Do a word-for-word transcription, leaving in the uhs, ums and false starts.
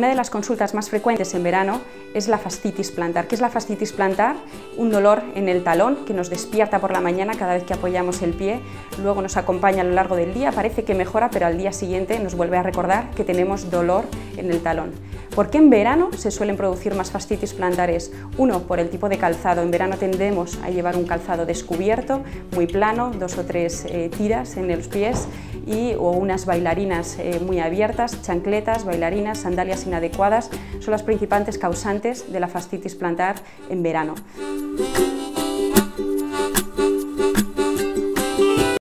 Una de las consultas más frecuentes en verano es la fascitis plantar. ¿Qué es la fascitis plantar? Un dolor en el talón que nos despierta por la mañana cada vez que apoyamos el pie, luego nos acompaña a lo largo del día, parece que mejora, pero al día siguiente nos vuelve a recordar que tenemos dolor en el talón. ¿Por qué en verano se suelen producir más fascitis plantares? Uno, por el tipo de calzado. En verano tendemos a llevar un calzado descubierto, muy plano, dos o tres eh, tiras en los pies y, o unas bailarinas eh, muy abiertas, chancletas, bailarinas, sandalias inadecuadas, son las principales causantes de la fascitis plantar en verano.